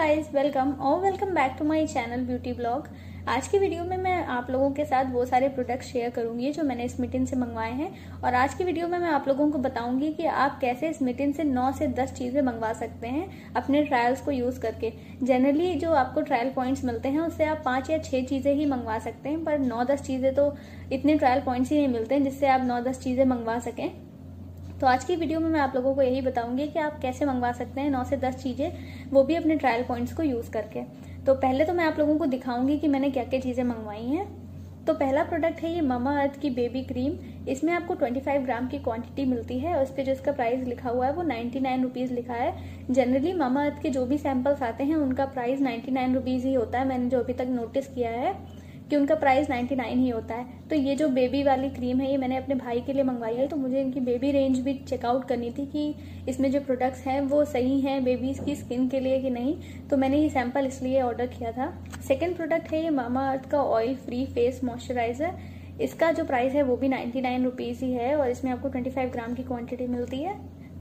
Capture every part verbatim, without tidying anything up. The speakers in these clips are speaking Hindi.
गाइस, वेलकम और welcome back to my channel beauty blog. आज की वीडियो में मैं आप लोगों के साथ वो सारे प्रोडक्ट शेयर करूंगी जो मैंने स्मिटिन से मंगवाए हैं। और आज की वीडियो में मैं आप लोगों को बताऊंगी कि आप कैसे स्मिटिन से नौ से दस चीजें मंगवा सकते हैं अपने ट्रायल्स को यूज करके। जनरली जो आपको ट्रायल पॉइंट्स मिलते हैं उससे आप पांच या छह चीजें ही मंगवा सकते हैं, पर नौ दस चीजें तो इतने ट्रायल पॉइंट्स ही नहीं मिलते हैं जिससे आप नौ दस चीजें मंगवा सकें। तो आज की वीडियो में मैं आप लोगों को यही बताऊंगी कि आप कैसे मंगवा सकते हैं नौ से दस चीजें, वो भी अपने ट्रायल पॉइंट्स को यूज करके। तो पहले तो मैं आप लोगों को दिखाऊंगी कि मैंने क्या क्या चीजें मंगवाई हैं। तो पहला प्रोडक्ट है ये ममा अर्थ की बेबी क्रीम। इसमें आपको पच्चीस ग्राम की क्वांटिटी मिलती है और इस पे जो इसका प्राइस लिखा हुआ है वो नाइन्टी नाइन रुपीज लिखा है। जनरली ममा अर्थ के जो भी सैंपल्स आते हैं उनका प्राइस नाइन्टी नाइन रुपीज ही होता है। मैंने जो अभी तक नोटिस किया है कि उनका प्राइस नाइन्टी नाइन ही होता है। तो ये जो बेबी वाली क्रीम है ये मैंने अपने भाई के लिए मंगवाई है, तो मुझे इनकी बेबी रेंज भी चेकआउट करनी थी कि इसमें जो प्रोडक्ट्स हैं वो सही हैं बेबीज की स्किन के लिए कि नहीं। तो मैंने ये सैंपल इसलिए ऑर्डर किया था। सेकेंड प्रोडक्ट है ये मामा अर्थ का ऑयल फ्री फेस मॉइस्चराइजर। इसका जो प्राइस है वो भी नाइन्टी नाइन रुपीज ही है और इसमें आपको ट्वेंटी फाइव ग्राम की क्वांटिटी मिलती है।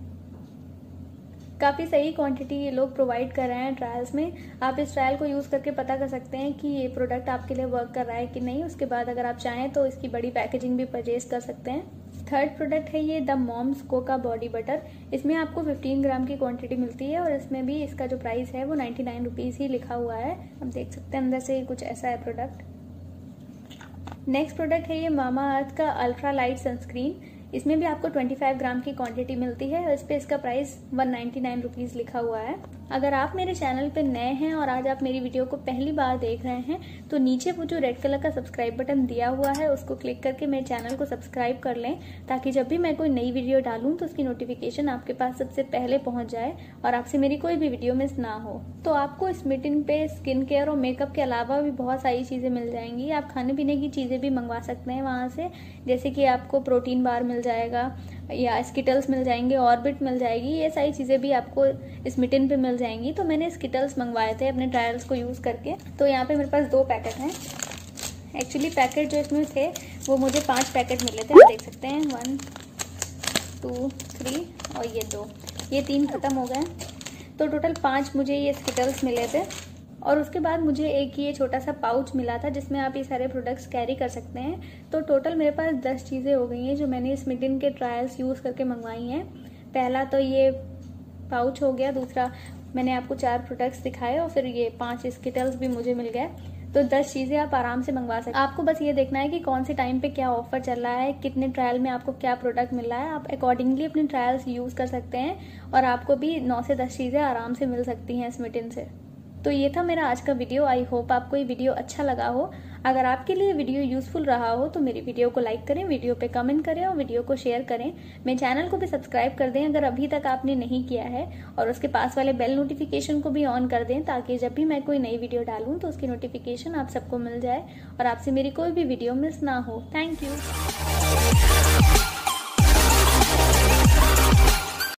काफ़ी सही क्वांटिटी ये लोग प्रोवाइड कर रहे हैं ट्रायल्स में। आप इस ट्रायल को यूज़ करके पता कर सकते हैं कि ये प्रोडक्ट आपके लिए वर्क कर रहा है कि नहीं। उसके बाद अगर आप चाहें तो इसकी बड़ी पैकेजिंग भी परचेज कर सकते हैं। थर्ड प्रोडक्ट है ये the mom's co body butter. इसमें आपको फिफ्टीन ग्राम की क्वांटिटी मिलती है और इसमें भी इसका जो प्राइस है वो नाइन्टी नाइन रुपीज़ ही लिखा हुआ है। आप देख सकते हैं अंदर से कुछ ऐसा है प्रोडक्ट। नेक्स्ट प्रोडक्ट है ये मामा अर्थ का अल्ट्रा लाइट सनस्क्रीन। इसमें भी आपको पच्चीस ग्राम की क्वांटिटी मिलती है और इस पे इसका price one ninety nine rupees लिखा हुआ है। अगर आप मेरे चैनल पे नए हैं और आज आप मेरी वीडियो को पहली बार देख रहे हैं तो नीचे वो जो रेड कलर का सब्सक्राइब बटन दिया हुआ है उसको क्लिक करके मेरे चैनल को सब्सक्राइब कर लें, ताकि जब भी मैं कोई नई वीडियो डालूं तो उसकी नोटिफिकेशन आपके पास सबसे पहले पहुंच जाए और आपसे मेरी कोई भी वीडियो मिस ना हो। तो आपको स्मिटिन पे स्किन केयर और मेकअप के अलावा भी बहुत सारी चीजें मिल जाएंगी। आप खाने पीने की चीजें भी मंगवा सकते हैं वहां से, जैसे कि आपको प्रोटीन बार मिल जाएगा या स्किटल्स मिल जाएंगे, ऑर्बिट मिल जाएगी। ये सारी चीजें भी आपको स्मिटिन पे मिल जाएंगी। तो मैंने स्किटल्स मंगवाए थे अपने ट्रायल्स को यूज करके। तो यहाँ पे मेरे पास दो पैकेट हैं। एक्चुअली पैकेट जो इसमें थे वो मुझे पांच पैकेट मिले थे। आप देख सकते हैं वन टू थ्री और ये दो, ये तीन खत्म हो गए। तो टोटल पांच मुझे ये स्किटल्स मिले थे। और उसके बाद मुझे एक ये छोटा सा पाउच मिला था जिसमें आप ये सारे प्रोडक्ट्स कैरी कर सकते हैं। तो टोटल मेरे पास दस चीज़ें हो गई हैं जो मैंने स्मिटिन के ट्रायल्स यूज़ करके मंगवाई हैं। पहला तो ये पाउच हो गया, दूसरा मैंने आपको चार प्रोडक्ट्स दिखाए और फिर ये पांच स्किटल्स भी मुझे मिल गए। तो दस चीज़ें आप आराम से मंगवा सकते हैं। आपको बस ये देखना है कि कौन से टाइम पे क्या ऑफर चल रहा है, कितने ट्रायल में आपको क्या प्रोडक्ट मिल रहा है। आप अकॉर्डिंगली अपने ट्रायल्स यूज़ कर सकते हैं और आपको भी नौ से दस चीज़ें आराम से मिल सकती हैं स्मिटिन से। तो ये था मेरा आज का वीडियो। आई होप आपको ये वीडियो अच्छा लगा हो। अगर आपके लिए वीडियो यूजफुल रहा हो तो मेरी वीडियो को लाइक करें, वीडियो पे कमेंट करें और वीडियो को शेयर करें। मेरे चैनल को भी सब्सक्राइब कर दें अगर अभी तक आपने नहीं किया है, और उसके पास वाले बेल नोटिफिकेशन को भी ऑन कर दें, ताकि जब भी मैं कोई नई वीडियो डालूं तो उसकी नोटिफिकेशन आप सबको मिल जाए और आपसे मेरी कोई भी वीडियो मिस ना हो। Thank you.